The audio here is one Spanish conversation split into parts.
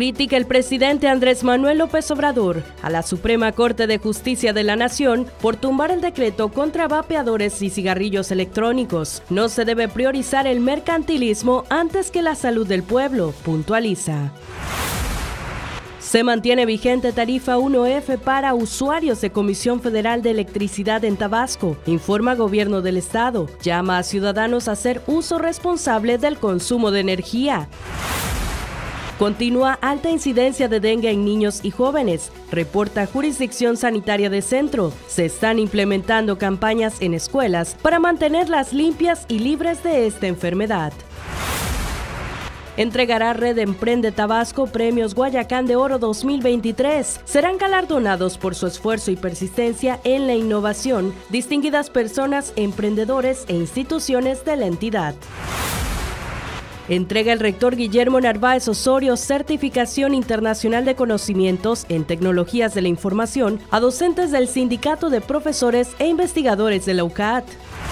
Critica el presidente Andrés Manuel López Obrador a la Suprema Corte de Justicia de la Nación por tumbar el decreto contra vapeadores y cigarrillos electrónicos. No se debe priorizar el mercantilismo antes que la salud del pueblo, puntualiza. Se mantiene vigente tarifa 1F para usuarios de Comisión Federal de Electricidad en Tabasco, informa Gobierno del Estado. Llama a ciudadanos a hacer uso responsable del consumo de energía. Continúa alta incidencia de dengue en niños y jóvenes, reporta Jurisdicción Sanitaria de Centro. Se están implementando campañas en escuelas para mantenerlas limpias y libres de esta enfermedad. Entregará Red Emprende Tabasco premios Guayacán de Oro 2023. Serán galardonados por su esfuerzo y persistencia en la innovación distinguidas personas, emprendedores e instituciones de la entidad. Entrega el rector Guillermo Narváez Osorio certificación internacional de conocimientos en tecnologías de la información a docentes del Sindicato de Profesores e Investigadores de la UCAT.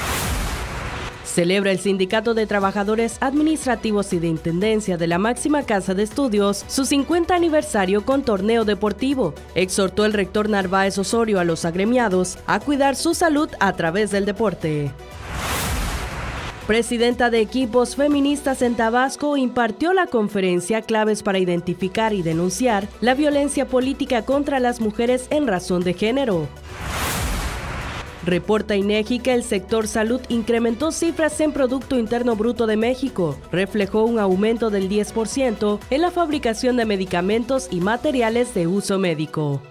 Celebra el Sindicato de Trabajadores Administrativos y de Intendencia de la máxima casa de estudios su 50 aniversario con torneo deportivo. Exhortó el rector Narváez Osorio a los agremiados a cuidar su salud a través del deporte. Presidenta de Equipos Feministas en Tabasco impartió la conferencia Claves para identificar y denunciar la violencia política contra las mujeres en razón de género. Reporta INEGI que el sector salud incrementó cifras en Producto Interno Bruto de México. Reflejó un aumento del 10% en la fabricación de medicamentos y materiales de uso médico.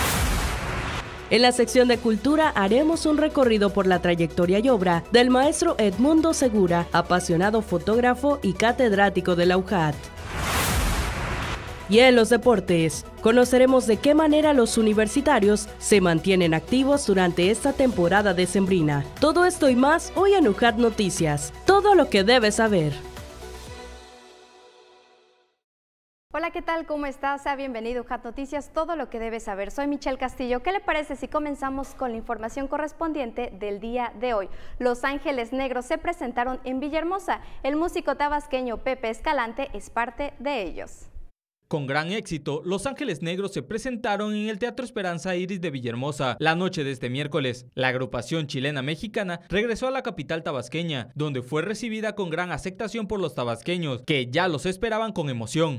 En la sección de Cultura haremos un recorrido por la trayectoria y obra del maestro Edmundo Segura, apasionado fotógrafo y catedrático de la UJAT. Y en los deportes, conoceremos de qué manera los universitarios se mantienen activos durante esta temporada decembrina. Todo esto y más hoy en UJAT Noticias. Todo lo que debes saber. Hola, ¿qué tal? ¿Cómo estás? Sea bienvenido a UJAT Noticias, todo lo que debes saber. Soy Michelle Castillo. ¿Qué le parece si comenzamos con la información correspondiente del día de hoy? Los Ángeles Negros se presentaron en Villahermosa. El músico tabasqueño Pepe Escalante es parte de ellos. Con gran éxito, Los Ángeles Negros se presentaron en el Teatro Esperanza Iris de Villahermosa la noche de este miércoles. La agrupación chilena-mexicana regresó a la capital tabasqueña, donde fue recibida con gran aceptación por los tabasqueños, que ya los esperaban con emoción.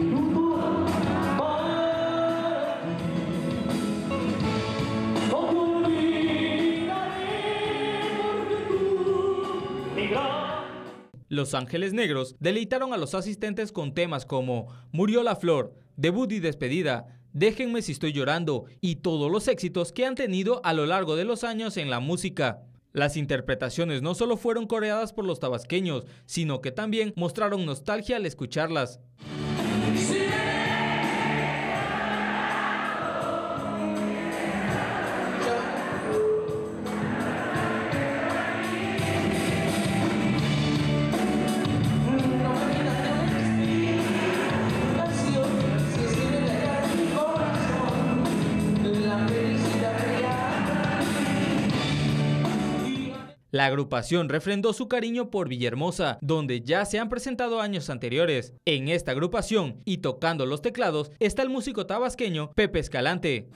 Los Ángeles Negros deleitaron a los asistentes con temas como Murió la Flor, Debut y Despedida, Déjenme si estoy llorando y todos los éxitos que han tenido a lo largo de los años en la música. Las interpretaciones no solo fueron coreadas por los tabasqueños, sino que también mostraron nostalgia al escucharlas. La agrupación refrendó su cariño por Villahermosa, donde ya se han presentado años anteriores. En esta agrupación y tocando los teclados está el músico tabasqueño Pepe Escalante.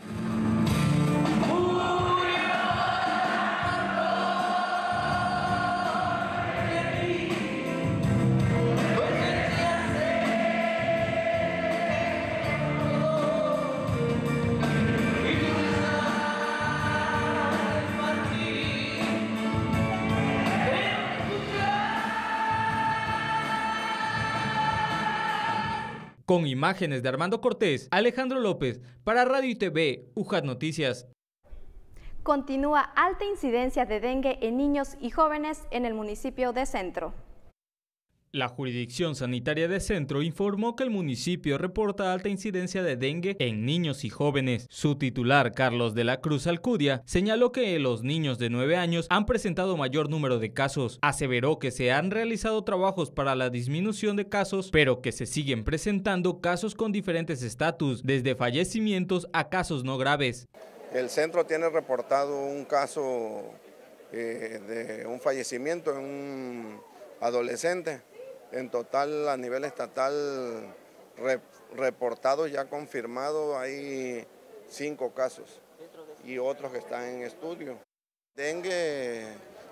Con imágenes de Armando Cortés, Alejandro López, para Radio y TV, UJAT Noticias. Continúa alta incidencia de dengue en niños y jóvenes en el municipio de Centro. La Jurisdicción Sanitaria de Centro informó que el municipio reporta alta incidencia de dengue en niños y jóvenes. Su titular, Carlos de la Cruz Alcudia, señaló que los niños de 9 años han presentado mayor número de casos. Aseveró que se han realizado trabajos para la disminución de casos, pero que se siguen presentando casos con diferentes estatus, desde fallecimientos a casos no graves. El centro tiene reportado un caso de un fallecimiento en un adolescente. En total, a nivel estatal, reportados ya confirmados hay 5 casos y otros que están en estudio. Dengue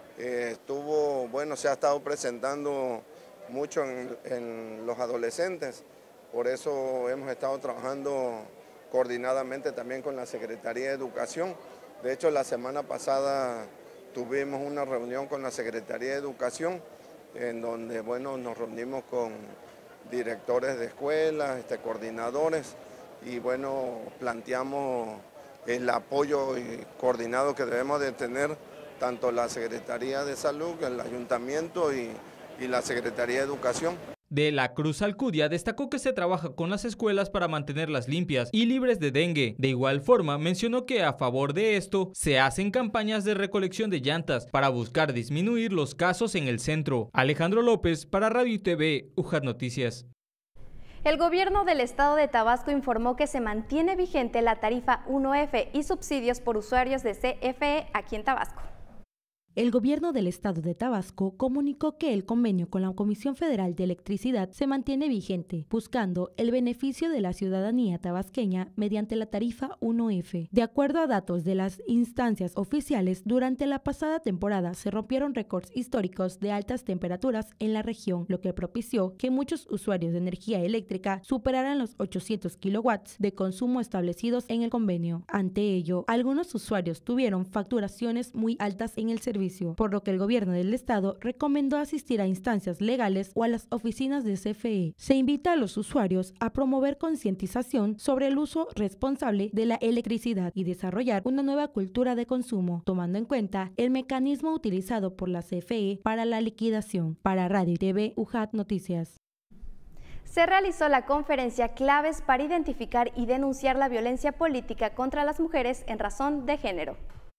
se ha estado presentando mucho en los adolescentes, por eso hemos estado trabajando coordinadamente también con la Secretaría de Educación. De hecho, la semana pasada tuvimos una reunión con la Secretaría de Educación en donde nos reunimos con directores de escuelas, coordinadores y planteamos el apoyo coordinado que debemos de tener tanto la Secretaría de Salud, el Ayuntamiento y la Secretaría de Educación. De la Cruz Alcudia destacó que se trabaja con las escuelas para mantenerlas limpias y libres de dengue. De igual forma, mencionó que a favor de esto se hacen campañas de recolección de llantas para buscar disminuir los casos en el centro. Alejandro López para Radio y TV, UJAT Noticias. El gobierno del estado de Tabasco informó que se mantiene vigente la tarifa 1F y subsidios por usuarios de CFE aquí en Tabasco. El gobierno del estado de Tabasco comunicó que el convenio con la Comisión Federal de Electricidad se mantiene vigente, buscando el beneficio de la ciudadanía tabasqueña mediante la tarifa 1F. De acuerdo a datos de las instancias oficiales, durante la pasada temporada se rompieron récords históricos de altas temperaturas en la región, lo que propició que muchos usuarios de energía eléctrica superaran los 800 kilowatts de consumo establecidos en el convenio. Ante ello, algunos usuarios tuvieron facturaciones muy altas en el servicio, por lo que el gobierno del estado recomendó asistir a instancias legales o a las oficinas de CFE. Se invita a los usuarios a promover concientización sobre el uso responsable de la electricidad y desarrollar una nueva cultura de consumo, tomando en cuenta el mecanismo utilizado por la CFE para la liquidación. Para Radio y TV, UJAT Noticias. Se realizó la conferencia Claves para identificar y denunciar la violencia política contra las mujeres en razón de género.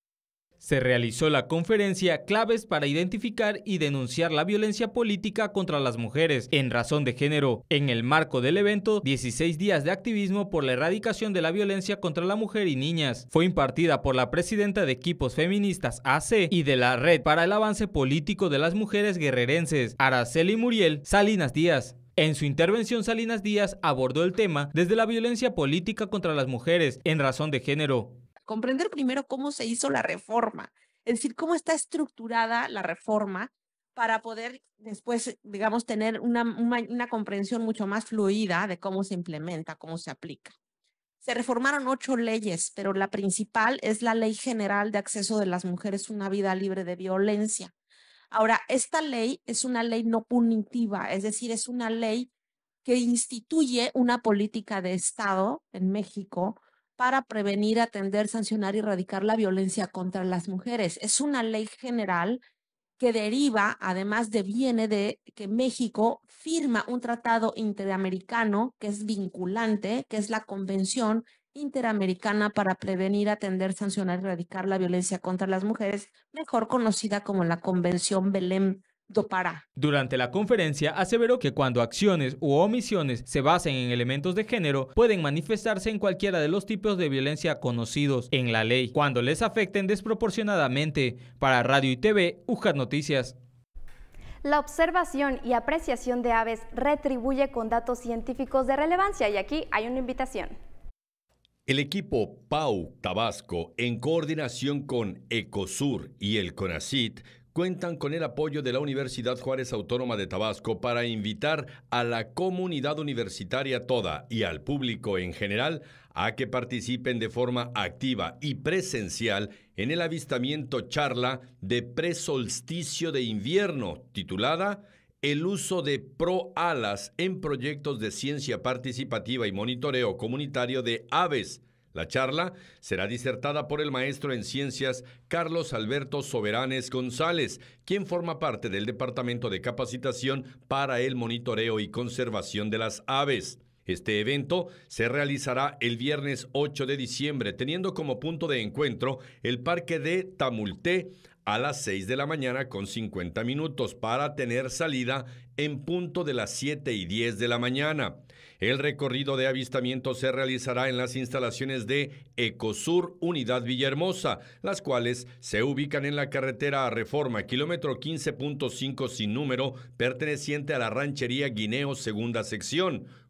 Se realizó la conferencia Claves para identificar y denunciar la violencia política contra las mujeres en razón de género. En el marco del evento, 16 días de activismo por la erradicación de la violencia contra la mujer y niñas. Fue impartida por la presidenta de Equipos Feministas AC y de la Red para el Avance Político de las Mujeres Guerrerenses, Araceli Muriel Salinas Díaz. En su intervención, Salinas Díaz abordó el tema desde la violencia política contra las mujeres en razón de género. Comprender primero cómo se hizo la reforma, es decir, cómo está estructurada la reforma para poder después, digamos, tener una comprensión mucho más fluida de cómo se implementa, cómo se aplica. Se reformaron 8 leyes, pero la principal es la Ley General de Acceso de las Mujeres a una Vida Libre de Violencia. Ahora, esta ley es una ley no punitiva, es decir, es una ley que instituye una política de Estado en México para prevenir, atender, sancionar y erradicar la violencia contra las mujeres. Es una ley general que deriva, además viene de que México firma un tratado interamericano que es vinculante, que es la Convención Interamericana para prevenir, atender, sancionar y erradicar la violencia contra las mujeres, mejor conocida como la Convención Belém do Pará. Durante la conferencia aseveró que cuando acciones u omisiones se basen en elementos de género, pueden manifestarse en cualquiera de los tipos de violencia conocidos en la ley, cuando les afecten desproporcionadamente. Para Radio y TV, UJAT Noticias. La observación y apreciación de aves retribuye con datos científicos de relevancia y aquí hay una invitación. El equipo PAU Tabasco, en coordinación con Ecosur y el CONACYT, cuentan con el apoyo de la Universidad Juárez Autónoma de Tabasco para invitar a la comunidad universitaria toda y al público en general a que participen de forma activa y presencial en el avistamiento charla de presolsticio de invierno, titulada El uso de ProAlas en proyectos de ciencia participativa y monitoreo comunitario de aves. La charla será disertada por el maestro en ciencias Carlos Alberto Soberanes González, quien forma parte del Departamento de Capacitación para el Monitoreo y Conservación de las Aves. Este evento se realizará el viernes 8 de diciembre, teniendo como punto de encuentro el Parque de Tamulté a las 6 de la mañana con 50 minutos para tener salida en punto de las 7:10 de la mañana. El recorrido de avistamiento se realizará en las instalaciones de Ecosur Unidad Villahermosa, las cuales se ubican en la carretera a Reforma, kilómetro 15.5 sin número, perteneciente a la ranchería Guineo, segunda sección,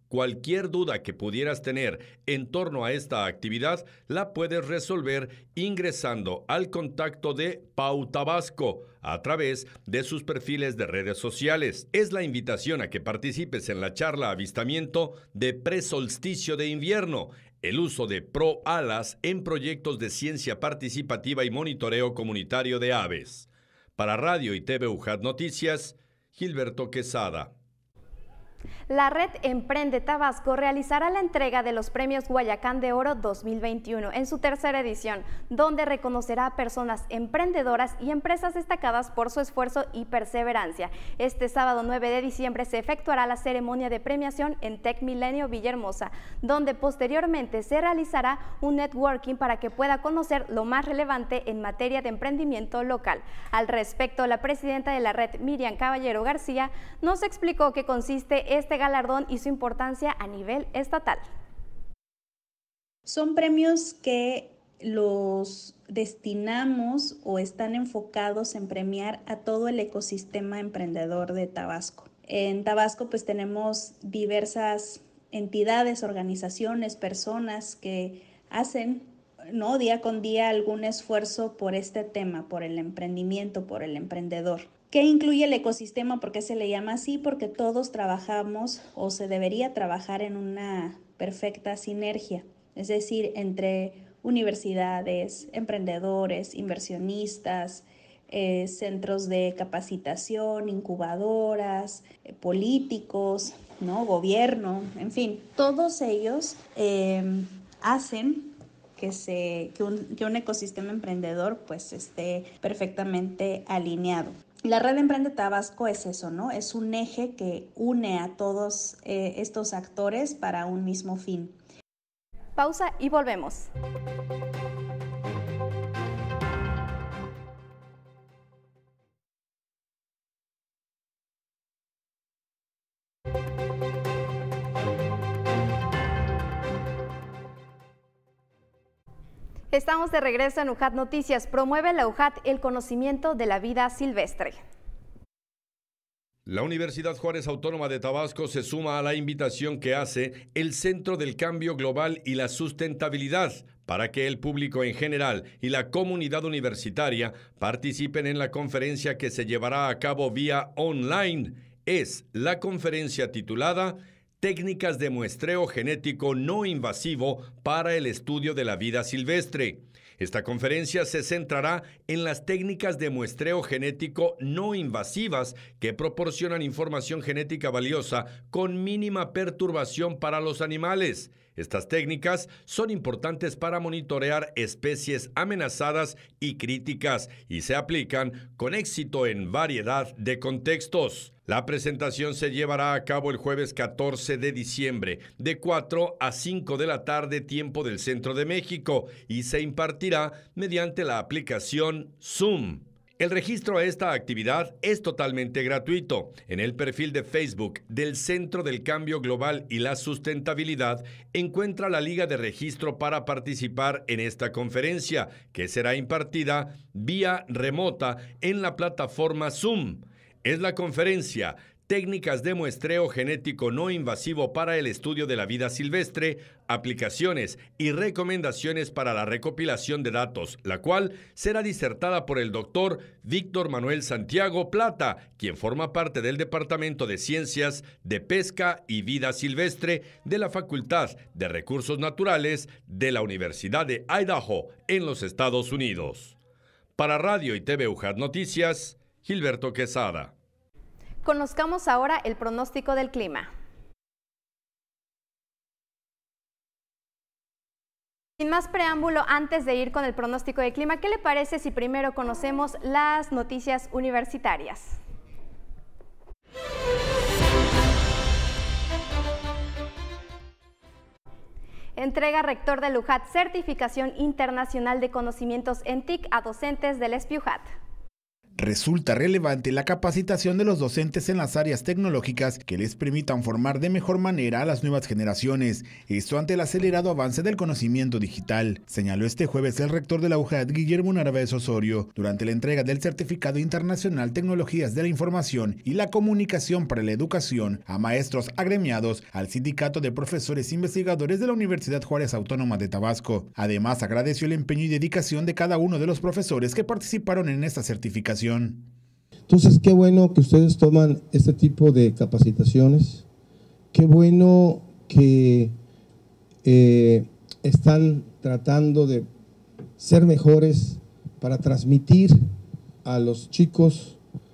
Cualquier duda que pudieras tener en torno a esta actividad la puedes resolver ingresando al contacto de Pau Tabasco a través de sus perfiles de redes sociales. Es la invitación a que participes en la charla avistamiento de presolsticio de invierno, el uso de ProAlas en proyectos de ciencia participativa y monitoreo comunitario de aves. Para Radio y TV UJAT Noticias, Gilberto Quesada. La Red Emprende Tabasco realizará la entrega de los premios Guayacán de Oro 2021 en su tercera edición, donde reconocerá a personas emprendedoras y empresas destacadas por su esfuerzo y perseverancia. Este sábado 9 de diciembre se efectuará la ceremonia de premiación en Tec Milenio Villahermosa, donde posteriormente se realizará un networking para que pueda conocer lo más relevante en materia de emprendimiento local. Al respecto, la presidenta de la red, Miriam Caballero García, nos explicó qué consiste este galardón y su importancia a nivel estatal. Son premios que los destinamos o están enfocados en premiar a todo el ecosistema emprendedor de Tabasco. En Tabasco pues tenemos diversas entidades, organizaciones, personas que hacen día con día algún esfuerzo por este tema, por el emprendimiento, por el emprendedor. ¿Qué incluye el ecosistema? ¿Por qué se le llama así? Porque todos trabajamos o se debería trabajar en una perfecta sinergia, es decir, entre universidades, emprendedores, inversionistas, centros de capacitación, incubadoras, políticos, gobierno, en fin, todos ellos hacen que un ecosistema emprendedor pues esté perfectamente alineado. La Red Emprende Tabasco es eso, ¿no? Es un eje que une a todos estos actores para un mismo fin. Pausa y volvemos. Estamos de regreso en UJAT Noticias. Promueve la UJAT el conocimiento de la vida silvestre. La Universidad Juárez Autónoma de Tabasco se suma a la invitación que hace el Centro del Cambio Global y la Sustentabilidad para que el público en general y la comunidad universitaria participen en la conferencia que se llevará a cabo vía online. Es la conferencia titulada Técnicas de muestreo genético no invasivo para el estudio de la vida silvestre. Esta conferencia se centrará en las técnicas de muestreo genético no invasivas que proporcionan información genética valiosa con mínima perturbación para los animales. Estas técnicas son importantes para monitorear especies amenazadas y críticas y se aplican con éxito en variedad de contextos. La presentación se llevará a cabo el jueves 14 de diciembre, de 4 a 5 de la tarde, tiempo del Centro de México, y se impartirá mediante la aplicación Zoom. El registro a esta actividad es totalmente gratuito. En el perfil de Facebook del Centro del Cambio Global y la Sustentabilidad encuentra la liga de registro para participar en esta conferencia, que será impartida vía remota en la plataforma Zoom. Es la conferencia Técnicas de muestreo genético no invasivo para el estudio de la vida silvestre, aplicaciones y recomendaciones para la recopilación de datos, la cual será disertada por el doctor Víctor Manuel Santiago Plata, quien forma parte del Departamento de Ciencias de Pesca y Vida Silvestre de la Facultad de Recursos Naturales de la Universidad de Idaho, en los Estados Unidos. Para Radio y TV UJAT Noticias, Gilberto Quesada. Conozcamos ahora el pronóstico del clima. Sin más preámbulo, antes de ir con el pronóstico del clima, ¿qué le parece si primero conocemos las noticias universitarias? Entrega rector del UJAT certificación internacional de conocimientos en TIC a docentes del SPIUJAT. Resulta relevante la capacitación de los docentes en las áreas tecnológicas que les permitan formar de mejor manera a las nuevas generaciones, esto ante el acelerado avance del conocimiento digital, señaló este jueves el rector de la UJAT, Guillermo Narváez Osorio, durante la entrega del Certificado Internacional Tecnologías de la Información y la Comunicación para la Educación a maestros agremiados al Sindicato de Profesores Investigadores de la Universidad Juárez Autónoma de Tabasco. Además, agradeció el empeño y dedicación de cada uno de los profesores que participaron en esta certificación. Entonces, qué bueno que ustedes toman este tipo de capacitaciones, qué bueno que están tratando de ser mejores para transmitir a los chicos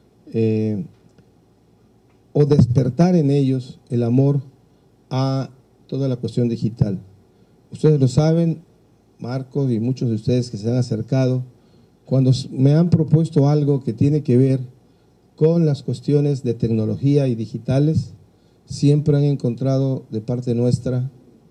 o despertar en ellos el amor a toda la cuestión digital. Ustedes lo saben, Marcos y muchos de ustedes que se han acercado, cuando me han propuesto algo que tiene que ver con las cuestiones de tecnología y digitales, siempre han encontrado de parte nuestra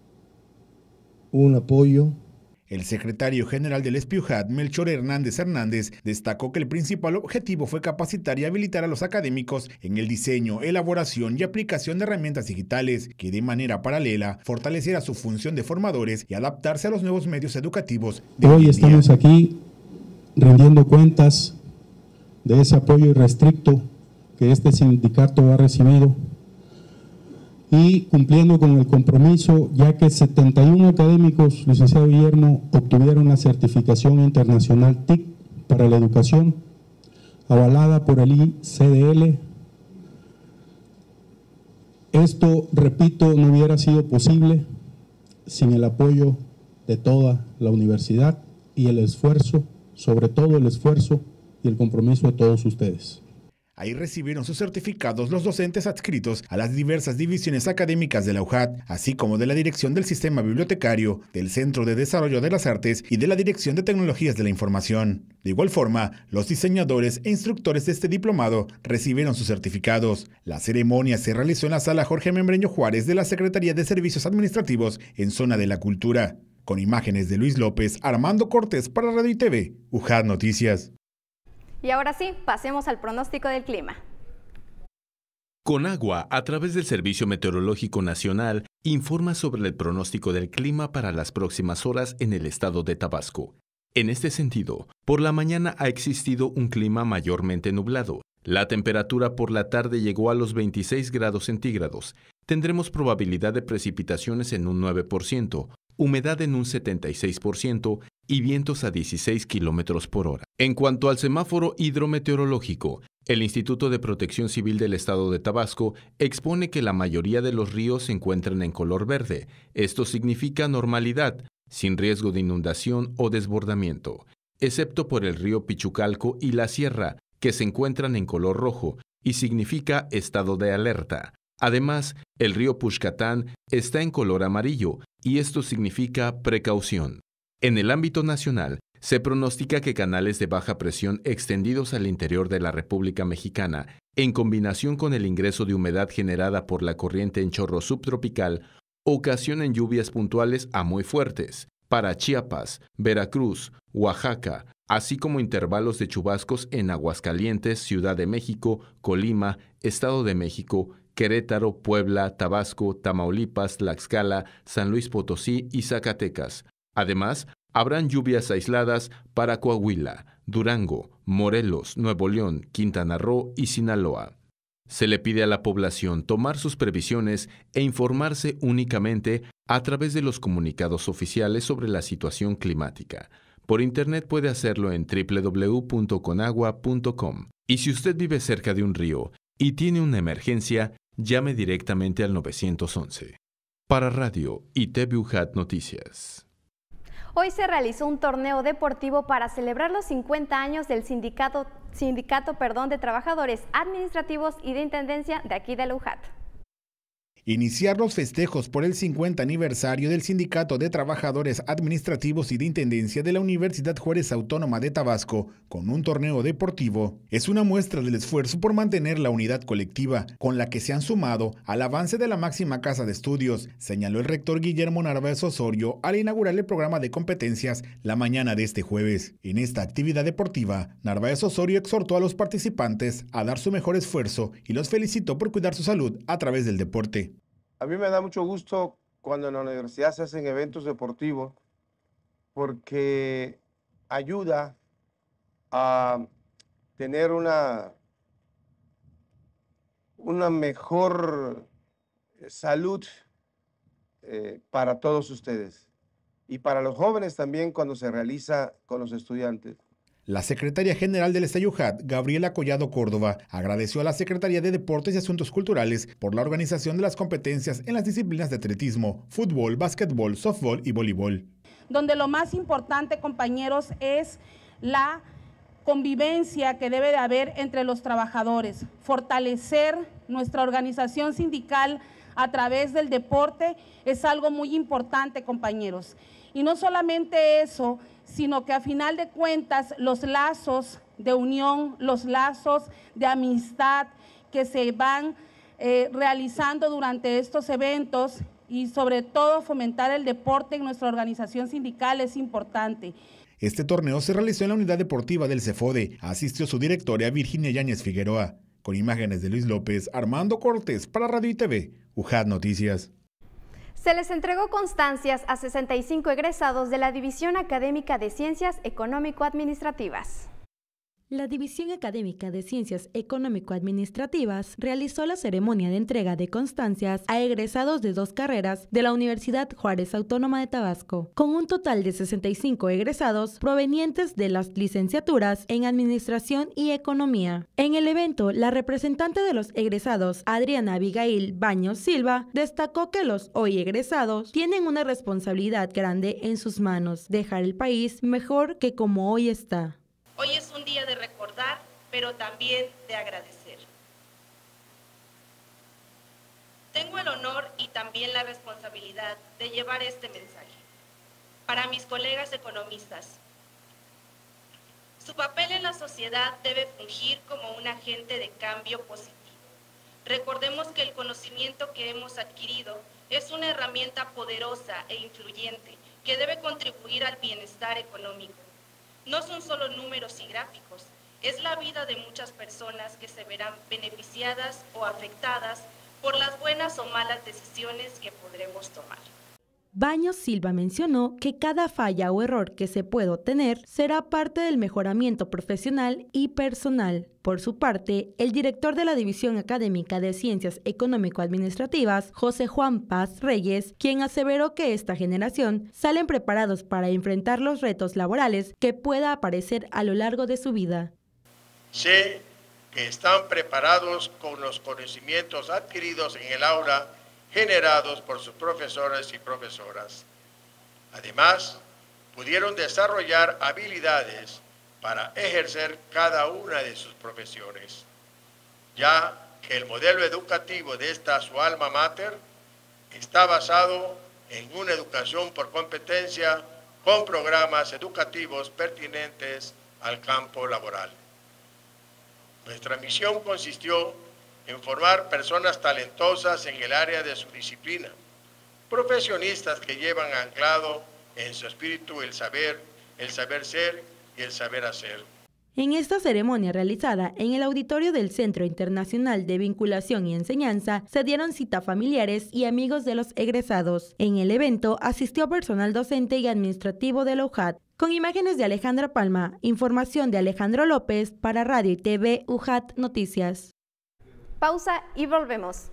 un apoyo. El secretario general del SPIUJAT, Melchor Hernández Hernández, destacó que el principal objetivo fue capacitar y habilitar a los académicos en el diseño, elaboración y aplicación de herramientas digitales, que de manera paralela fortaleciera su función de formadores y adaptarse a los nuevos medios educativos. Hoy estamos aquí rindiendo cuentas de ese apoyo irrestricto que este sindicato ha recibido y cumpliendo con el compromiso, ya que 71 académicos, licenciado Guillermo, obtuvieron la certificación internacional TIC para la educación, avalada por el ICDL. Esto, repito, no hubiera sido posible sin el apoyo de toda la universidad y el esfuerzo, sobre todo el esfuerzo y el compromiso de todos ustedes. Ahí recibieron sus certificados los docentes adscritos a las diversas divisiones académicas de la UJAT, así como de la Dirección del Sistema Bibliotecario, del Centro de Desarrollo de las Artes y de la Dirección de Tecnologías de la Información. De igual forma, los diseñadores e instructores de este diplomado recibieron sus certificados. La ceremonia se realizó en la Sala Jorge Membreño Juárez de la Secretaría de Servicios Administrativos en Zona de la Cultura. Con imágenes de Luis López, Armando Cortés para Radio y TV, UJAT Noticias. Y ahora sí, pasemos al pronóstico del clima. Conagua, a través del Servicio Meteorológico Nacional, informa sobre el pronóstico del clima para las próximas horas en el estado de Tabasco. En este sentido, por la mañana ha existido un clima mayormente nublado. La temperatura por la tarde llegó a los 26 grados centígrados. Tendremos probabilidad de precipitaciones en un 9%, humedad en un 76% y vientos a 16 kilómetros por hora. En cuanto al semáforo hidrometeorológico, el Instituto de Protección Civil del Estado de Tabasco expone que la mayoría de los ríos se encuentran en color verde. Esto significa normalidad, sin riesgo de inundación o desbordamiento, excepto por el río Pichucalco y la Sierra, que se encuentran en color rojo y significa estado de alerta. Además, el río Puxcatán está en color amarillo y esto significa precaución. En el ámbito nacional, se pronostica que canales de baja presión extendidos al interior de la República Mexicana, en combinación con el ingreso de humedad generada por la corriente en chorro subtropical, ocasionen lluvias puntuales a muy fuertes para Chiapas, Veracruz, Oaxaca, así como intervalos de chubascos en Aguascalientes, Ciudad de México, Colima, Estado de México, Querétaro, Puebla, Tabasco, Tamaulipas, Tlaxcala, San Luis Potosí y Zacatecas. Además, habrán lluvias aisladas para Coahuila, Durango, Morelos, Nuevo León, Quintana Roo y Sinaloa. Se le pide a la población tomar sus previsiones e informarse únicamente a través de los comunicados oficiales sobre la situación climática. Por internet puede hacerlo en www.conagua.com. Y si usted vive cerca de un río y tiene una emergencia, llame directamente al 911. Para Radio y TV UJAT Noticias. Hoy se realizó un torneo deportivo para celebrar los 50 años del Sindicato de Trabajadores Administrativos y de Intendencia de aquí de la UJAT. Iniciar los festejos por el 50 aniversario del Sindicato de Trabajadores Administrativos y de Intendencia de la Universidad Juárez Autónoma de Tabasco con un torneo deportivo es una muestra del esfuerzo por mantener la unidad colectiva con la que se han sumado al avance de la máxima casa de estudios, señaló el rector Guillermo Narváez Osorio al inaugurar el programa de competencias la mañana de este jueves. En esta actividad deportiva, Narváez Osorio exhortó a los participantes a dar su mejor esfuerzo y los felicitó por cuidar su salud a través del deporte. A mí me da mucho gusto cuando en la universidad se hacen eventos deportivos porque ayuda a tener una mejor salud para todos ustedes y para los jóvenes también cuando se realiza con los estudiantes. La secretaria general del STAYUJAT, Gabriela Collado Córdoba, agradeció a la Secretaría de Deportes y Asuntos Culturales por la organización de las competencias en las disciplinas de atletismo, fútbol, básquetbol, softball y voleibol. Donde lo más importante, compañeros, es la convivencia que debe de haber entre los trabajadores, fortalecer nuestra organización sindical a través del deporte es algo muy importante, compañeros. Y no solamente eso, sino que a final de cuentas los lazos de unión, los lazos de amistad que se van realizando durante estos eventos y sobre todo fomentar el deporte en nuestra organización sindical es importante. Este torneo se realizó en la unidad deportiva del CEFODE. Asistió su directora Virginia Yáñez Figueroa. Con imágenes de Luis López, Armando Cortés para Radio y TV, UJAT Noticias. Se les entregó constancias a 65 egresados de la División Académica de Ciencias Económico-Administrativas. La División Académica de Ciencias Económico-Administrativas realizó la ceremonia de entrega de constancias a egresados de 2 carreras de la Universidad Juárez Autónoma de Tabasco, con un total de 65 egresados provenientes de las licenciaturas en Administración y Economía. En el evento, la representante de los egresados, Adriana Abigail Baños Silva, destacó que los hoy egresados tienen una responsabilidad grande en sus manos, dejar el país mejor que como hoy está. Hoy es un día de recordar, pero también de agradecer. Tengo el honor y también la responsabilidad de llevar este mensaje para mis colegas economistas. Su papel en la sociedad debe fungir como un agente de cambio positivo. Recordemos que el conocimiento que hemos adquirido es una herramienta poderosa e influyente que debe contribuir al bienestar económico. No son solo números y gráficos, es la vida de muchas personas que se verán beneficiadas o afectadas por las buenas o malas decisiones que podremos tomar. Baños Silva mencionó que cada falla o error que se pueda obtener será parte del mejoramiento profesional y personal. Por su parte, el director de la División Académica de Ciencias Económico-Administrativas, José Juan Paz Reyes, quien aseveró que esta generación salen preparados para enfrentar los retos laborales que pueda aparecer a lo largo de su vida. Sé que están preparados con los conocimientos adquiridos en el aula generados por sus profesores y profesoras. Además, pudieron desarrollar habilidades para ejercer cada una de sus profesiones, ya que el modelo educativo de esta su alma mater está basado en una educación por competencia con programas educativos pertinentes al campo laboral. Nuestra misión consistió en formar personas talentosas en el área de su disciplina, profesionistas que llevan anclado en su espíritu el saber ser y el saber hacer. En esta ceremonia realizada en el auditorio del Centro Internacional de Vinculación y Enseñanza, se dieron cita a familiares y amigos de los egresados. En el evento asistió personal docente y administrativo de la UJAT. Con imágenes de Alejandra Palma, información de Alejandro López para Radio y TV UJAT Noticias. Pausa y volvemos.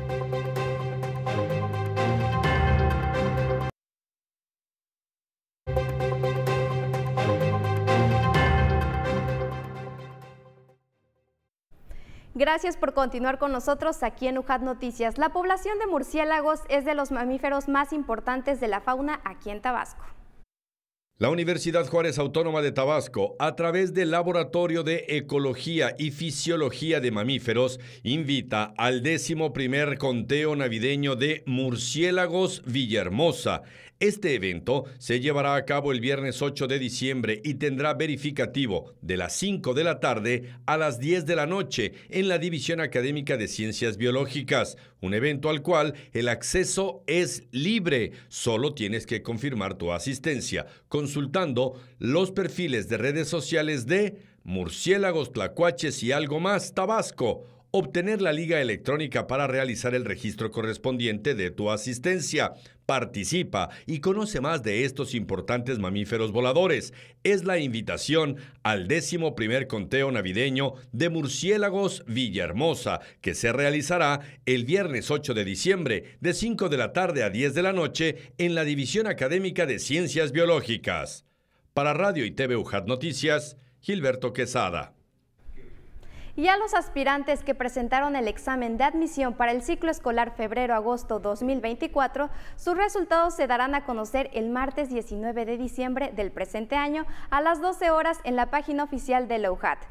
Gracias por continuar con nosotros aquí en UJAT Noticias. La población de murciélagos es de los mamíferos más importantes de la fauna aquí en Tabasco. La Universidad Juárez Autónoma de Tabasco, a través del Laboratorio de Ecología y Fisiología de Mamíferos, invita al 11º conteo navideño de murciélagos Villahermosa. Este evento se llevará a cabo el viernes 8 de diciembre y tendrá verificativo de las 5 de la tarde a las 10 de la noche en la División Académica de Ciencias Biológicas, un evento al cual el acceso es libre. Solo tienes que confirmar tu asistencia consultando los perfiles de redes sociales de Murciélagos, Tlacuaches y Algo Más Tabasco. Obtener la liga electrónica para realizar el registro correspondiente de tu asistencia. Participa y conoce más de estos importantes mamíferos voladores. Es la invitación al 11º conteo navideño de murciélagos Villahermosa, que se realizará el viernes 8 de diciembre de 5 de la tarde a 10 de la noche en la División Académica de Ciencias Biológicas. Para Radio y TV UJAT Noticias, Gilberto Quesada. Y a los aspirantes que presentaron el examen de admisión para el ciclo escolar febrero-agosto 2024, sus resultados se darán a conocer el martes 19 de diciembre del presente año a las 12 horas en la página oficial de la UJAT,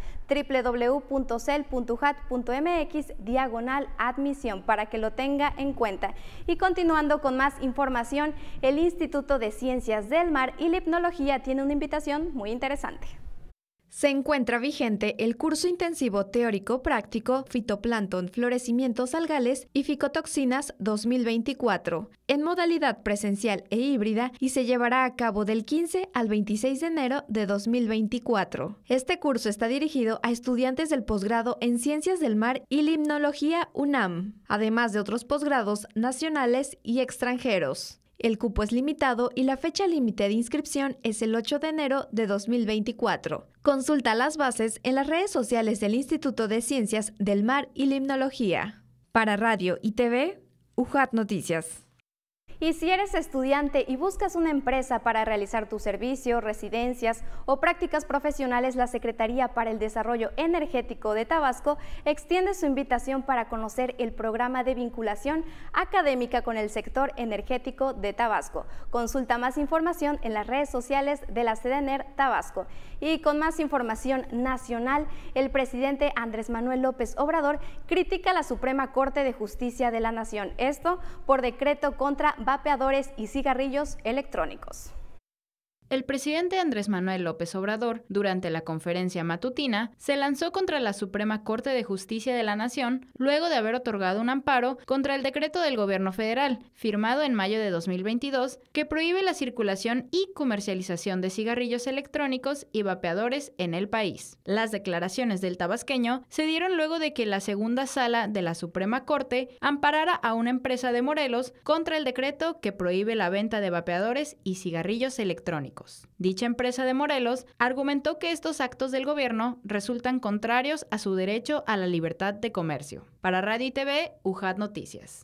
www.cel.ujat.mx/admisión, para que lo tenga en cuenta. Y continuando con más información, el Instituto de Ciencias del Mar y Limnología tiene una invitación muy interesante. Se encuentra vigente el curso intensivo teórico práctico Fitoplancton, Florecimientos Algales y Ficotoxinas 2024, en modalidad presencial e híbrida, y se llevará a cabo del 15 al 26 de enero de 2024. Este curso está dirigido a estudiantes del posgrado en Ciencias del Mar y Limnología UNAM, además de otros posgrados nacionales y extranjeros. El cupo es limitado y la fecha límite de inscripción es el 8 de enero de 2024. Consulta las bases en las redes sociales del Instituto de Ciencias del Mar y Limnología. Para Radio y TV, UJAT Noticias. Y si eres estudiante y buscas una empresa para realizar tu servicio, residencias o prácticas profesionales, la Secretaría para el Desarrollo Energético de Tabasco extiende su invitación para conocer el programa de vinculación académica con el sector energético de Tabasco. Consulta más información en las redes sociales de la CDENER Tabasco. Y con más información nacional, el presidente Andrés Manuel López Obrador critica a la Suprema Corte de Justicia de la Nación, esto por decreto contra vapeadores y cigarrillos electrónicos. El presidente Andrés Manuel López Obrador, durante la conferencia matutina, se lanzó contra la Suprema Corte de Justicia de la Nación luego de haber otorgado un amparo contra el decreto del gobierno federal, firmado en mayo de 2022, que prohíbe la circulación y comercialización de cigarrillos electrónicos y vapeadores en el país. Las declaraciones del tabasqueño se dieron luego de que la segunda sala de la Suprema Corte amparara a una empresa de Morelos contra el decreto que prohíbe la venta de vapeadores y cigarrillos electrónicos. Dicha empresa de Morelos argumentó que estos actos del gobierno resultan contrarios a su derecho a la libertad de comercio. Para Radio y TV, UJAT Noticias.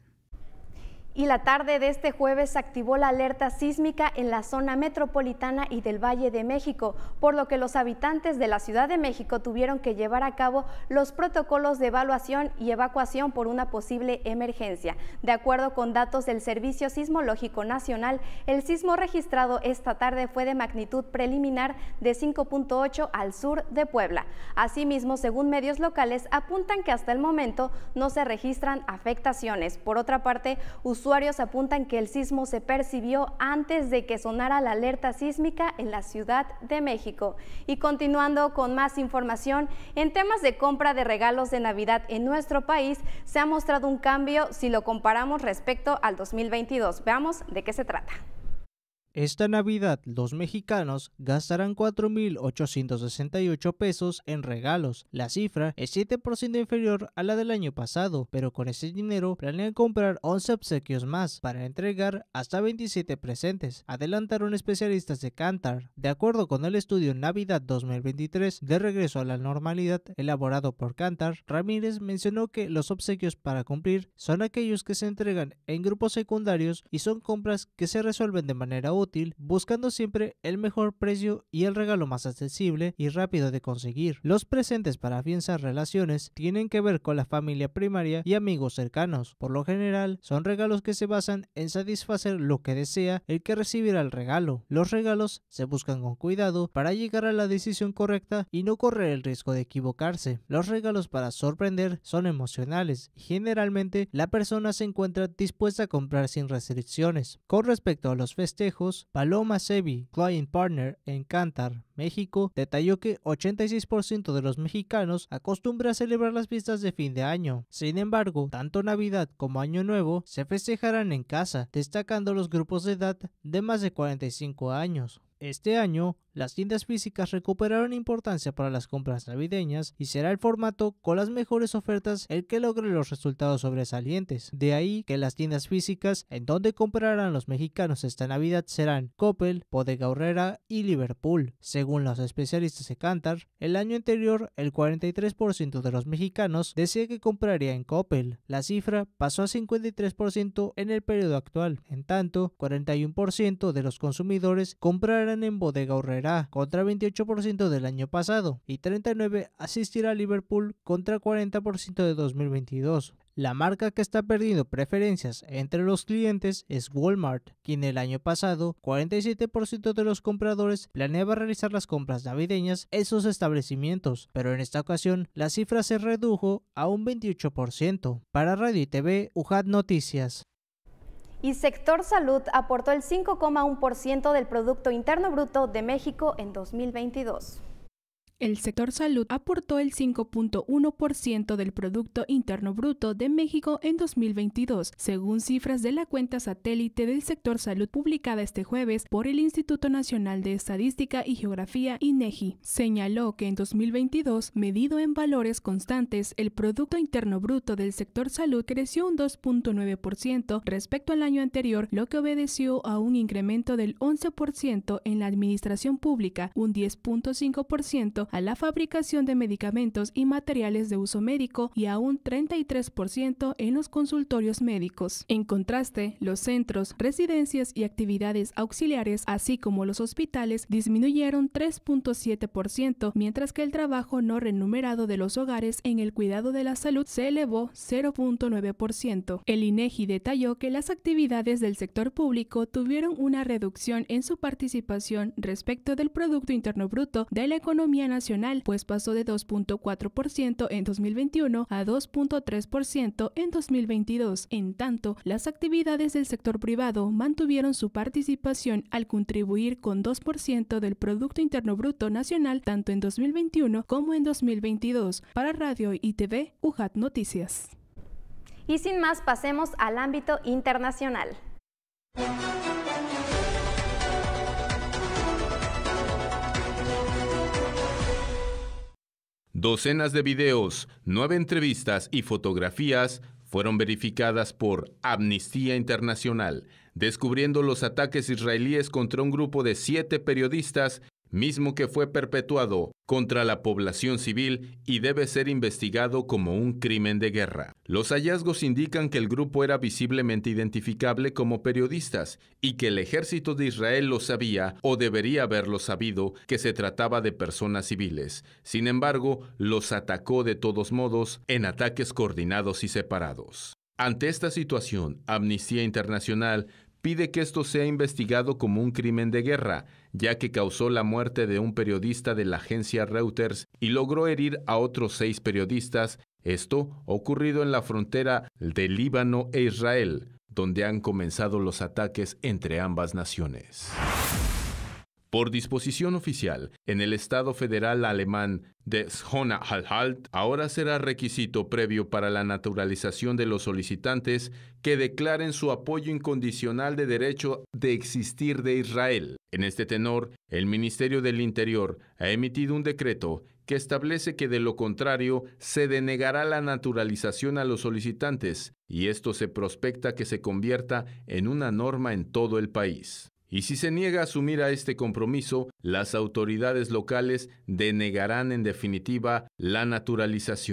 Y la tarde de este jueves se activó la alerta sísmica en la zona metropolitana y del Valle de México, por lo que los habitantes de la Ciudad de México tuvieron que llevar a cabo los protocolos de evaluación y evacuación por una posible emergencia. De acuerdo con datos del Servicio Sismológico Nacional, el sismo registrado esta tarde fue de magnitud preliminar de 5.8 al sur de Puebla. Asimismo, según medios locales, apuntan que hasta el momento no se registran afectaciones. Por otra parte, usuarios apuntan que el sismo se percibió antes de que sonara la alerta sísmica en la Ciudad de México. Y continuando con más información, en temas de compra de regalos de Navidad en nuestro país, se ha mostrado un cambio si lo comparamos respecto al 2022. Veamos de qué se trata. Esta Navidad, los mexicanos gastarán 4,868 pesos en regalos. La cifra es 7% inferior a la del año pasado, pero con ese dinero planean comprar 11 obsequios más para entregar hasta 27 presentes, adelantaron especialistas de Kantar. De acuerdo con el estudio Navidad 2023 de regreso a la normalidad elaborado por Kantar, Ramírez mencionó que los obsequios para cumplir son aquellos que se entregan en grupos secundarios y son compras que se resuelven de manera útil útil, buscando siempre el mejor precio y el regalo más accesible y rápido de conseguir. Los presentes para afianzar relaciones tienen que ver con la familia primaria y amigos cercanos. Por lo general, son regalos que se basan en satisfacer lo que desea el que recibirá el regalo. Los regalos se buscan con cuidado para llegar a la decisión correcta y no correr el riesgo de equivocarse. Los regalos para sorprender son emocionales y generalmente la persona se encuentra dispuesta a comprar sin restricciones. Con respecto a los festejos, Paloma Sevi, Client Partner en Cantar, México, detalló que 86% de los mexicanos acostumbra a celebrar las fiestas de fin de año. Sin embargo, tanto Navidad como Año Nuevo se festejarán en casa, destacando los grupos de edad de más de 45 años. Este año, las tiendas físicas recuperaron importancia para las compras navideñas y será el formato con las mejores ofertas el que logre los resultados sobresalientes. De ahí que las tiendas físicas en donde comprarán los mexicanos esta Navidad serán Coppel, Bodega Aurrera y Liverpool. Según los especialistas de Kantar, el año anterior el 43% de los mexicanos decía que compraría en Coppel. La cifra pasó a 53% en el periodo actual. En tanto, 41% de los consumidores comprarán en Bodega Aurrera contra 28% del año pasado y 39% asistirá a Liverpool contra 40% de 2022. La marca que está perdiendo preferencias entre los clientes es Walmart, quien el año pasado 47% de los compradores planeaba realizar las compras navideñas en sus establecimientos, pero en esta ocasión la cifra se redujo a un 28%. Para Radio y TV, UJAT Noticias. Y Sector Salud aportó el 5,1% del Producto Interno Bruto de México en 2022. El sector salud aportó el 5,1% del Producto Interno Bruto de México en 2022, según cifras de la cuenta satélite del sector salud publicada este jueves por el Instituto Nacional de Estadística y Geografía INEGI. Señaló que en 2022, medido en valores constantes, el Producto Interno Bruto del sector salud creció un 2,9% respecto al año anterior, lo que obedeció a un incremento del 11% en la administración pública, un 10,5% a la fabricación de medicamentos y materiales de uso médico y a un 33% en los consultorios médicos. En contraste, los centros, residencias y actividades auxiliares, así como los hospitales, disminuyeron 3,7%, mientras que el trabajo no remunerado de los hogares en el cuidado de la salud se elevó 0,9%. El INEGI detalló que las actividades del sector público tuvieron una reducción en su participación respecto del Producto Interno Bruto de la economía nacional, pues pasó de 2,4% en 2021 a 2,3% en 2022. En tanto, las actividades del sector privado mantuvieron su participación al contribuir con 2% del Producto Interno Bruto nacional tanto en 2021 como en 2022. Para Radio y TV, UJAT Noticias. Y sin más, pasemos al ámbito internacional. Docenas de videos, 9 entrevistas y fotografías fueron verificadas por Amnistía Internacional, descubriendo los ataques israelíes contra un grupo de 7 periodistas, mismo que fue perpetuado contra la población civil y debe ser investigado como un crimen de guerra. Los hallazgos indican que el grupo era visiblemente identificable como periodistas y que el ejército de Israel lo sabía o debería haberlo sabido que se trataba de personas civiles. Sin embargo, los atacó de todos modos en ataques coordinados y separados. Ante esta situación, Amnistía Internacional pide que esto sea investigado como un crimen de guerra, ya que causó la muerte de un periodista de la agencia Reuters y logró herir a otros 6 periodistas, esto ocurrido en la frontera de Líbano e Israel, donde han comenzado los ataques entre ambas naciones. Por disposición oficial, en el Estado federal alemán de Sachsen-Anhalt, ahora será requisito previo para la naturalización de los solicitantes que declaren su apoyo incondicional de derecho de existir de Israel. En este tenor, el Ministerio del Interior ha emitido un decreto que establece que de lo contrario se denegará la naturalización a los solicitantes, y esto se prospecta que se convierta en una norma en todo el país. Y si se niega a asumir a este compromiso, las autoridades locales denegarán en definitiva la naturalización.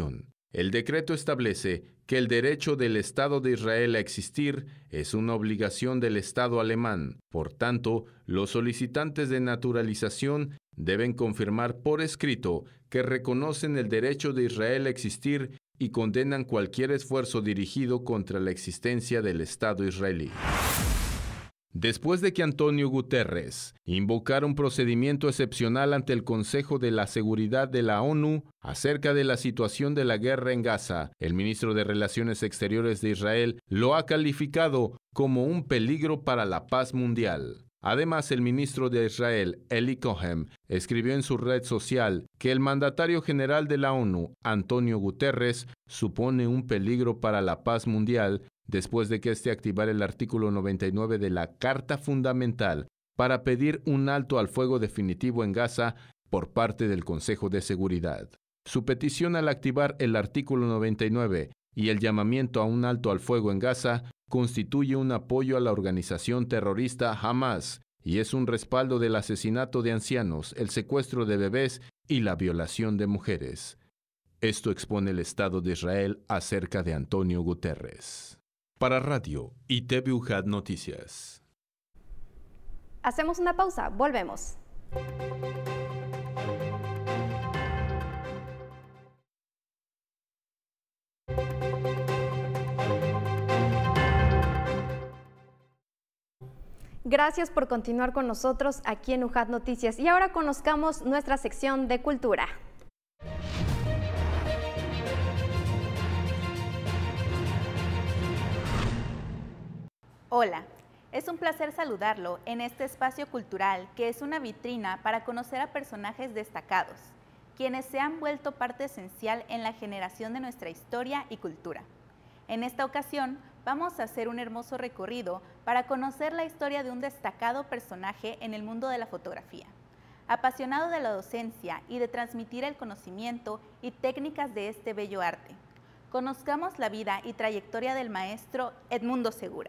El decreto establece que el derecho del Estado de Israel a existir es una obligación del Estado alemán. Por tanto, los solicitantes de naturalización deben confirmar por escrito que reconocen el derecho de Israel a existir y condenan cualquier esfuerzo dirigido contra la existencia del Estado israelí. Después de que Antonio Guterres invocara un procedimiento excepcional ante el Consejo de la Seguridad de la ONU acerca de la situación de la guerra en Gaza, el ministro de Relaciones Exteriores de Israel lo ha calificado como un peligro para la paz mundial. Además, el ministro de Israel, Eli Cohen, escribió en su red social que el mandatario general de la ONU, Antonio Guterres, supone un peligro para la paz mundial después de que éste activara el artículo 99 de la Carta Fundamental para pedir un alto al fuego definitivo en Gaza por parte del Consejo de Seguridad. Su petición al activar el artículo 99 y el llamamiento a un alto al fuego en Gaza constituye un apoyo a la organización terrorista Hamas y es un respaldo del asesinato de ancianos, el secuestro de bebés y la violación de mujeres. Esto expone el Estado de Israel acerca de Antonio Guterres. Para Radio y TV UJAT Noticias. Hacemos una pausa, volvemos. Gracias por continuar con nosotros aquí en UJAT Noticias. Y ahora conozcamos nuestra sección de cultura. Hola, es un placer saludarlo en este espacio cultural que es una vitrina para conocer a personajes destacados, quienes se han vuelto parte esencial en la generación de nuestra historia y cultura. En esta ocasión vamos a hacer un hermoso recorrido para conocer la historia de un destacado personaje en el mundo de la fotografía, apasionado de la docencia y de transmitir el conocimiento y técnicas de este bello arte. Conozcamos la vida y trayectoria del maestro Edmundo Segura.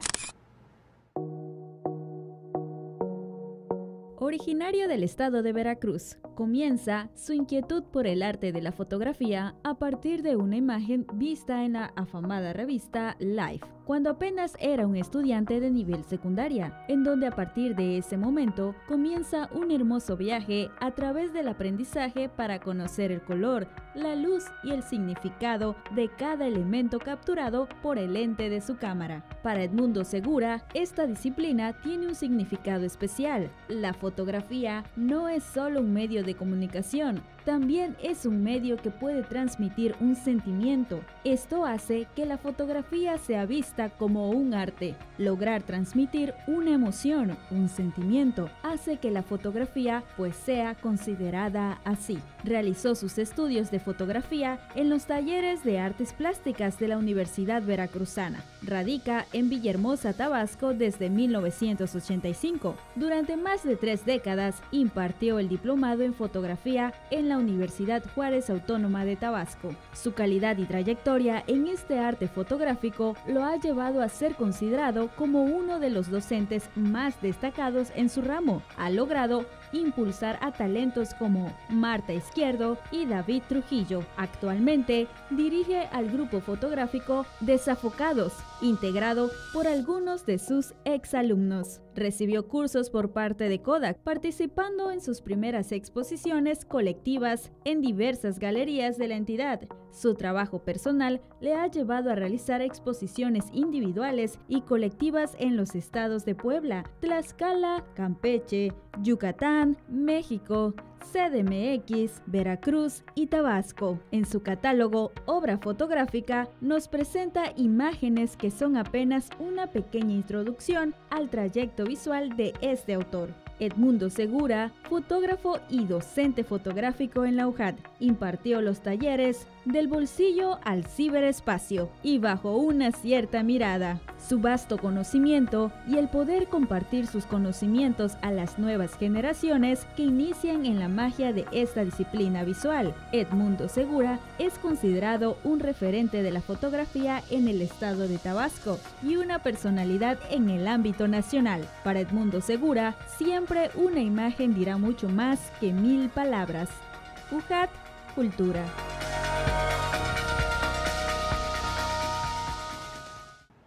Originario del estado de Veracruz, comienza su inquietud por el arte de la fotografía a partir de una imagen vista en la afamada revista Life, cuando apenas era un estudiante de nivel secundaria, en donde a partir de ese momento comienza un hermoso viaje a través del aprendizaje para conocer el color, la luz y el significado de cada elemento capturado por el lente de su cámara. Para Edmundo Segura, esta disciplina tiene un significado especial. La fotografía no es solo un medio de comunicación, también es un medio que puede transmitir un sentimiento. Esto hace que la fotografía sea vista como un arte. Lograr transmitir una emoción, un sentimiento, hace que la fotografía pues sea considerada así. Realizó sus estudios de fotografía en los talleres de artes plásticas de la Universidad Veracruzana. Radica en Villahermosa, Tabasco desde 1985. Durante más de 3 décadas impartió el diplomado en fotografía en la Universidad Juárez Autónoma de Tabasco. Su calidad y trayectoria en este arte fotográfico lo ha llevado a ser considerado como uno de los docentes más destacados en su ramo. Ha logrado impulsar a talentos como Marta Izquierdo y David Trujillo. Actualmente dirige al grupo fotográfico Desafocados, integrado por algunos de sus exalumnos. Recibió cursos por parte de Kodak, participando en sus primeras exposiciones colectivas en diversas galerías de la entidad. Su trabajo personal le ha llevado a realizar exposiciones individuales y colectivas en los estados de Puebla, Tlaxcala, Campeche, Yucatán, México, CDMX, Veracruz y Tabasco. En su catálogo Obra Fotográfica nos presenta imágenes que son apenas una pequeña introducción al trayecto visual de este autor. Edmundo Segura, fotógrafo y docente fotográfico en la UJAT, impartió los talleres Del bolsillo al ciberespacio y Bajo una cierta mirada. Su vasto conocimiento y el poder compartir sus conocimientos a las nuevas generaciones que inician en la magia de esta disciplina visual. Edmundo Segura es considerado un referente de la fotografía en el estado de Tabasco y una personalidad en el ámbito nacional. Para Edmundo Segura, siempre una imagen dirá mucho más que 1000 palabras. UJAT Cultura.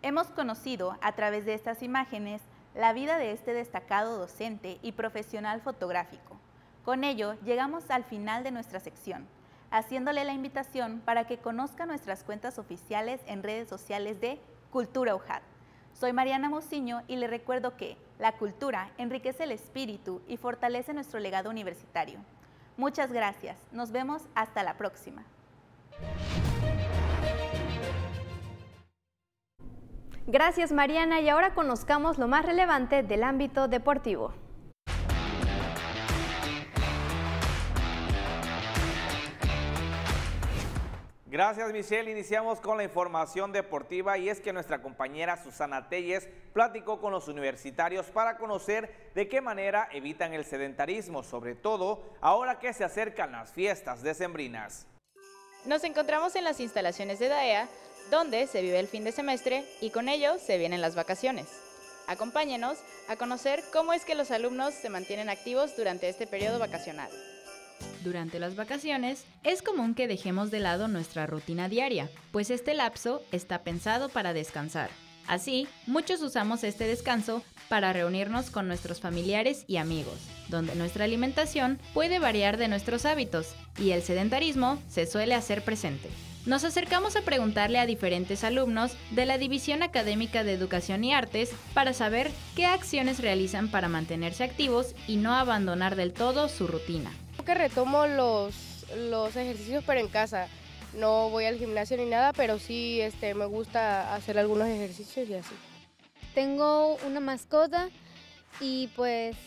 Hemos conocido a través de estas imágenes la vida de este destacado docente y profesional fotográfico. Con ello, llegamos al final de nuestra sección, haciéndole la invitación para que conozca nuestras cuentas oficiales en redes sociales de Cultura UJAT. Soy Mariana Mociño y le recuerdo que la cultura enriquece el espíritu y fortalece nuestro legado universitario. Muchas gracias. Nos vemos hasta la próxima. Gracias, Mariana, y ahora conozcamos lo más relevante del ámbito deportivo. Gracias, Michelle. Iniciamos con la información deportiva y es que nuestra compañera Susana Telles platicó con los universitarios para conocer de qué manera evitan el sedentarismo, sobre todo ahora que se acercan las fiestas decembrinas. Nos encontramos en las instalaciones de DAEA, donde se vive el fin de semestre y con ello se vienen las vacaciones. Acompáñenos a conocer cómo es que los alumnos se mantienen activos durante este periodo vacacional. Durante las vacaciones, es común que dejemos de lado nuestra rutina diaria, pues este lapso está pensado para descansar. Así, muchos usamos este descanso para reunirnos con nuestros familiares y amigos, donde nuestra alimentación puede variar de nuestros hábitos y el sedentarismo se suele hacer presente. Nos acercamos a preguntarle a diferentes alumnos de la División Académica de Educación y Artes para saber qué acciones realizan para mantenerse activos y no abandonar del todo su rutina. Que retomo los ejercicios pero en casa, no voy al gimnasio ni nada, pero sí me gusta hacer algunos ejercicios y así. Tengo una mascota y pues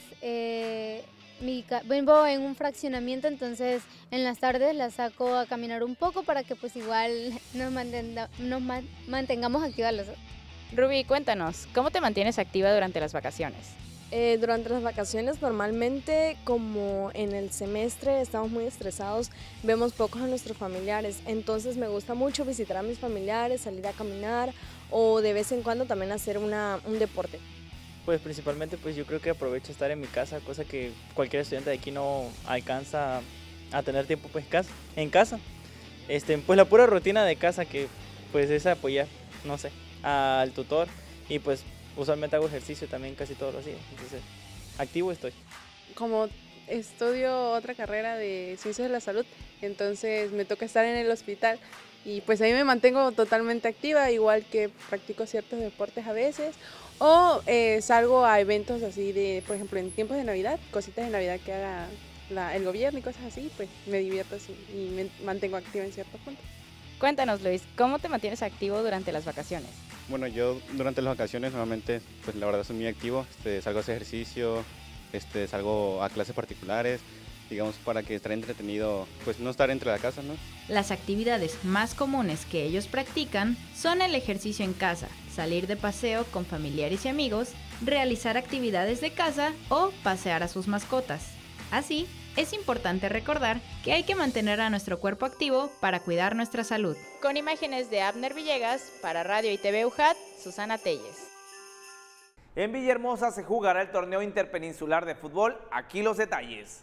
vivo en un fraccionamiento, entonces en las tardes la saco a caminar un poco para que pues igual nos mantengamos activas las dos. Ruby, cuéntanos, ¿cómo te mantienes activa durante las vacaciones? Durante las vacaciones normalmente, como en el semestre estamos muy estresados, vemos pocos a nuestros familiares, entonces me gusta mucho visitar a mis familiares, salir a caminar o de vez en cuando también hacer un deporte. Pues principalmente pues yo creo que aprovecho estar en mi casa, cosa que cualquier estudiante de aquí no alcanza a tener tiempo pues en casa. Pues la pura rutina de casa que pues es apoyar, no sé, al tutor y pues usualmente hago ejercicio también casi todos los días, entonces activo estoy. Como estudio otra carrera de Ciencias de la Salud, entonces me toca estar en el hospital y pues ahí me mantengo totalmente activa, igual que practico ciertos deportes a veces o salgo a eventos así de, por ejemplo, en tiempos de Navidad, cositas de Navidad que haga el gobierno y cosas así, pues me divierto así y me mantengo activa en ciertos puntos. Cuéntanos, Luis, ¿cómo te mantienes activo durante las vacaciones? Bueno, yo durante las vacaciones normalmente, pues la verdad soy muy activo, salgo a hacer ejercicio, salgo a clases particulares, digamos para que estar entretenido, pues no estar entre la casa, ¿no? Las actividades más comunes que ellos practican son el ejercicio en casa, salir de paseo con familiares y amigos, realizar actividades de casa o pasear a sus mascotas. Así, es importante recordar que hay que mantener a nuestro cuerpo activo para cuidar nuestra salud. Con imágenes de Abner Villegas, para Radio y TV UJAT, Susana Telles. En Villahermosa se jugará el torneo interpeninsular de fútbol. Aquí los detalles.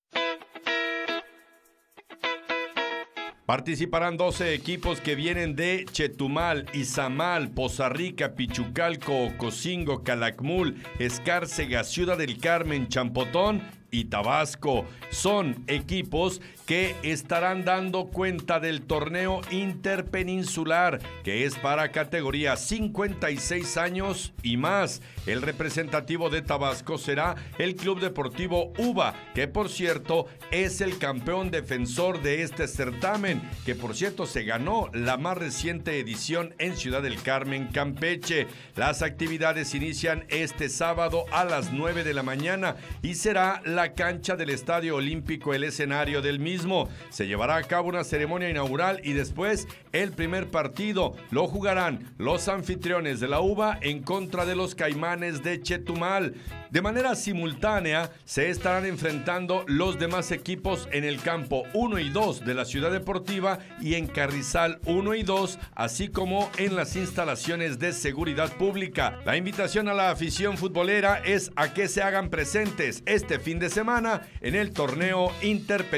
Participarán 12 equipos que vienen de Chetumal, Izamal, Poza Rica, Pichucalco, Ocosingo, Calakmul, Escárcega, Ciudad del Carmen, Champotón y Tabasco. Son equipos que estarán dando cuenta del torneo interpeninsular, que es para categoría 56 años y más. El representativo de Tabasco será el Club Deportivo UBA, que por cierto es el campeón defensor de este certamen, que por cierto se ganó la más reciente edición en Ciudad del Carmen, Campeche. Las actividades inician este sábado a las 9 de la mañana y será la cancha del Estadio Olímpico el escenario del mismo. Se llevará a cabo una ceremonia inaugural y después el primer partido lo jugarán los anfitriones de la UBA en contra de los Caimanes de Chetumal. De manera simultánea se estarán enfrentando los demás equipos en el campo 1 y 2 de la Ciudad Deportiva y en Carrizal 1 y 2, así como en las instalaciones de seguridad pública. La invitación a la afición futbolera es a que se hagan presentes este fin de semana en el torneo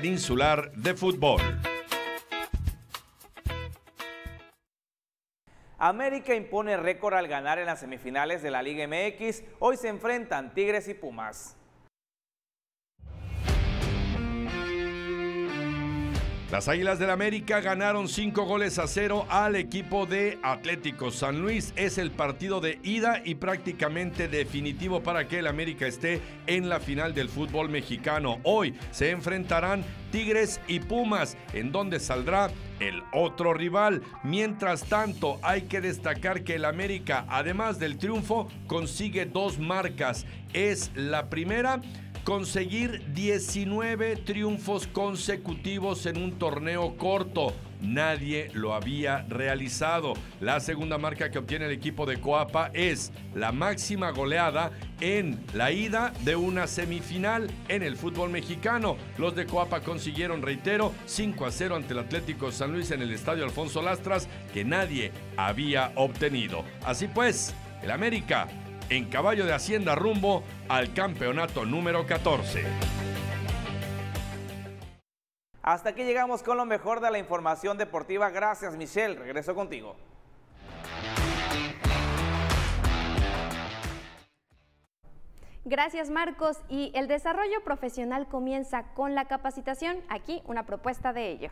interpeninsular de fútbol. América impone récord al ganar en las semifinales de la Liga MX. Hoy se enfrentan Tigres y Pumas. Las Águilas del América ganaron 5-0 al equipo de Atlético San Luis. Es el partido de ida y prácticamente definitivo para que el América esté en la final del fútbol mexicano. Hoy se enfrentarán Tigres y Pumas, en donde saldrá el otro rival. Mientras tanto, hay que destacar que el América, además del triunfo, consigue 2 marcas. Es la primera: conseguir 19 triunfos consecutivos en un torneo corto. Nadie lo había realizado. La segunda marca que obtiene el equipo de Coapa es la máxima goleada en la ida de una semifinal en el fútbol mexicano. Los de Coapa consiguieron, reitero, 5-0 ante el Atlético San Luis en el Estadio Alfonso Lastras, que nadie había obtenido. Así pues, el América en caballo de Hacienda rumbo al campeonato número 14. Hasta aquí llegamos con lo mejor de la información deportiva. Gracias, Michelle. Regreso contigo. Gracias, Marcos. Y el desarrollo profesional comienza con la capacitación. Aquí una propuesta de ello.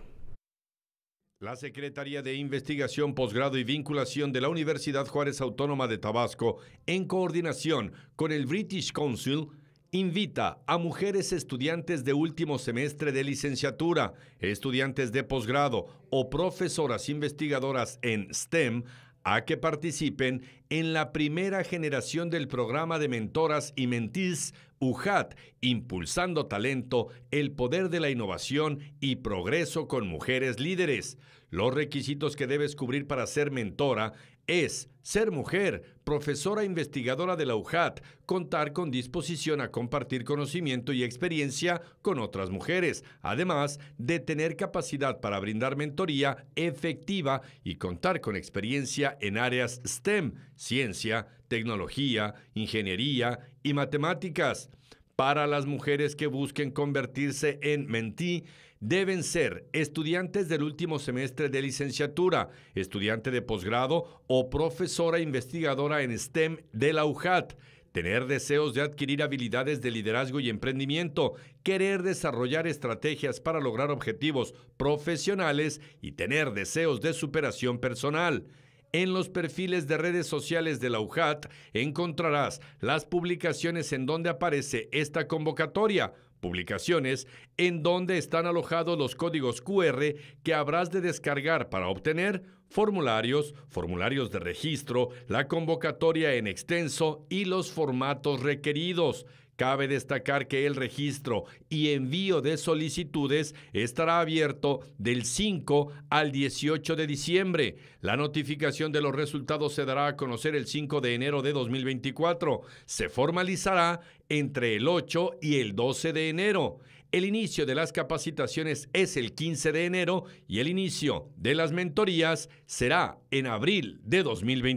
La Secretaría de Investigación, Posgrado y Vinculación de la Universidad Juárez Autónoma de Tabasco, en coordinación con el British Council, invita a mujeres estudiantes de último semestre de licenciatura, estudiantes de posgrado o profesoras investigadoras en STEM a que participen en la primera generación del programa de mentoras y mentees UJAT, impulsando talento, el poder de la innovación y progreso con mujeres líderes. Los requisitos que debes cubrir para ser mentora es ser mujer, profesora investigadora de la UJAT, contar con disposición a compartir conocimiento y experiencia con otras mujeres, además de tener capacidad para brindar mentoría efectiva y contar con experiencia en áreas STEM, ciencia, tecnología, ingeniería y matemáticas. Para las mujeres que busquen convertirse en mentee, deben ser estudiantes del último semestre de licenciatura, estudiante de posgrado o profesora investigadora en STEM de la UJAT, tener deseos de adquirir habilidades de liderazgo y emprendimiento, querer desarrollar estrategias para lograr objetivos profesionales y tener deseos de superación personal. En los perfiles de redes sociales de la UJAT encontrarás las publicaciones en donde aparece esta convocatoria, publicaciones en donde están alojados los códigos QR que habrás de descargar para obtener formularios de registro, la convocatoria en extenso y los formatos requeridos. Cabe destacar que el registro y envío de solicitudes estará abierto del 5 al 18 de diciembre. La notificación de los resultados se dará a conocer el 5 de enero de 2024. Se formalizará entre el 8 y el 12 de enero. El inicio de las capacitaciones es el 15 de enero y el inicio de las mentorías será en abril de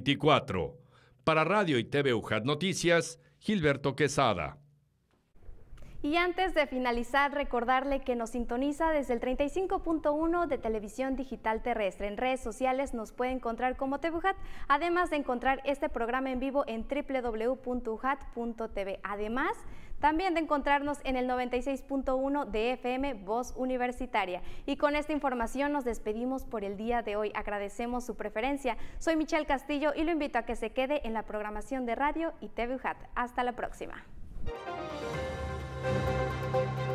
2024. Para Radio y TV UJAT Noticias, Gilberto Quesada. Y antes de finalizar, recordarle que nos sintoniza desde el 35.1 de Televisión Digital Terrestre. En redes sociales nos puede encontrar como TV UJAT, además de encontrar este programa en vivo en www.ujat.tv. Además, también de encontrarnos en el 96.1 de FM Voz Universitaria. Y con esta información nos despedimos por el día de hoy. Agradecemos su preferencia. Soy Michelle Castillo y lo invito a que se quede en la programación de Radio y TV UJAT. Hasta la próxima.